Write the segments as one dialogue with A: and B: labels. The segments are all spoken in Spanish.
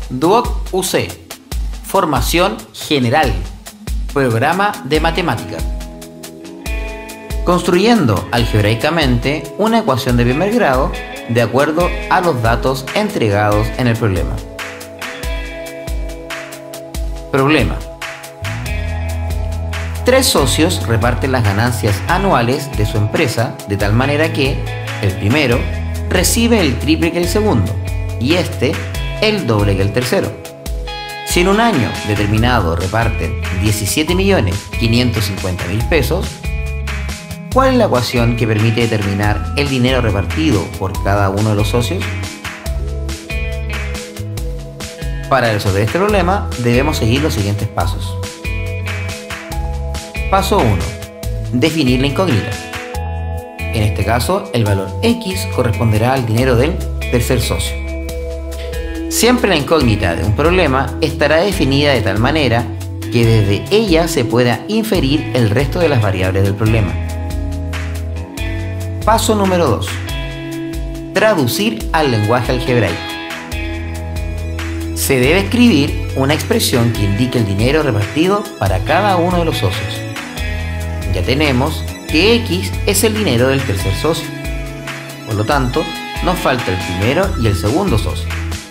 A: Duoc UC, Formación General, Programa de Matemática. Construyendo algebraicamente una ecuación de primer grado de acuerdo a los datos entregados en el problema. Problema. 3 socios reparten las ganancias anuales de su empresa de tal manera que el primero recibe el triple que el segundo y este el doble que el tercero. Si en un año determinado reparten 17.550.000 pesos, ¿cuál es la ecuación que permite determinar el dinero repartido por cada uno de los socios? Para resolver este problema debemos seguir los siguientes pasos. Paso 1. Definir la incógnita. En este caso, el valor X corresponderá al dinero del tercer socio. Siempre la incógnita de un problema estará definida de tal manera que desde ella se pueda inferir el resto de las variables del problema. Paso número 2. Traducir al lenguaje algebraico. Se debe escribir una expresión que indique el dinero repartido para cada uno de los socios. Ya tenemos que X es el dinero del tercer socio. Por lo tanto, nos falta el primero y el segundo socio.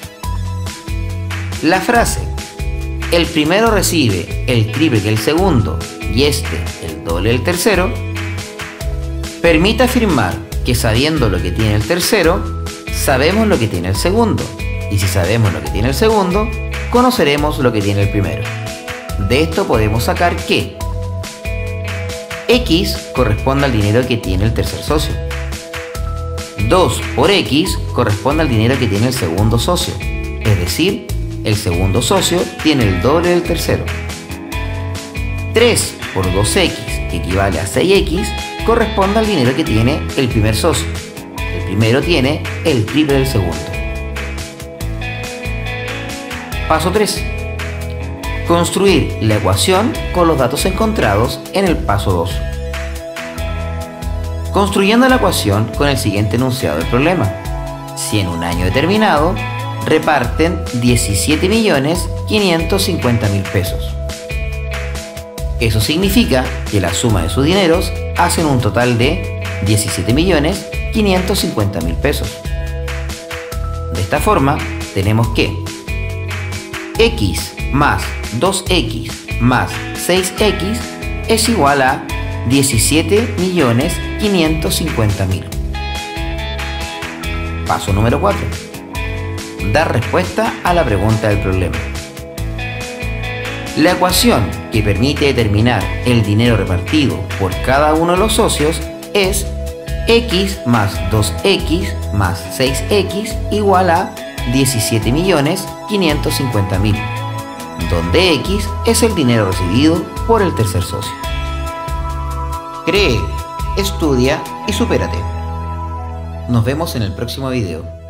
A: La frase "el primero recibe el triple que el segundo y este el doble del tercero" permite afirmar que sabiendo lo que tiene el tercero, sabemos lo que tiene el segundo. Y si sabemos lo que tiene el segundo, conoceremos lo que tiene el primero. De esto podemos sacar que X corresponde al dinero que tiene el tercer socio. 2 por X corresponde al dinero que tiene el segundo socio. Es decir, el segundo socio tiene el doble del tercero. 3 por 2X, que equivale a 6X, corresponde al dinero que tiene el primer socio. El primero tiene el triple del segundo. Paso 3. Construir la ecuación con los datos encontrados en el paso 2. Construyendo la ecuación con el siguiente enunciado del problema. Si en un año determinado reparten 17.550.000 pesos. Eso significa que la suma de sus dineros hacen un total de 17.550.000 pesos. De esta forma, tenemos que X más 2X más 6X es igual a 17.550.000. Paso número 4. Dar respuesta a la pregunta del problema. La ecuación que permite determinar el dinero repartido por cada uno de los socios es X más 2X más 6X igual a 17.550.000, donde X es el dinero recibido por el tercer socio. Cree, estudia y supérate. Nos vemos en el próximo video.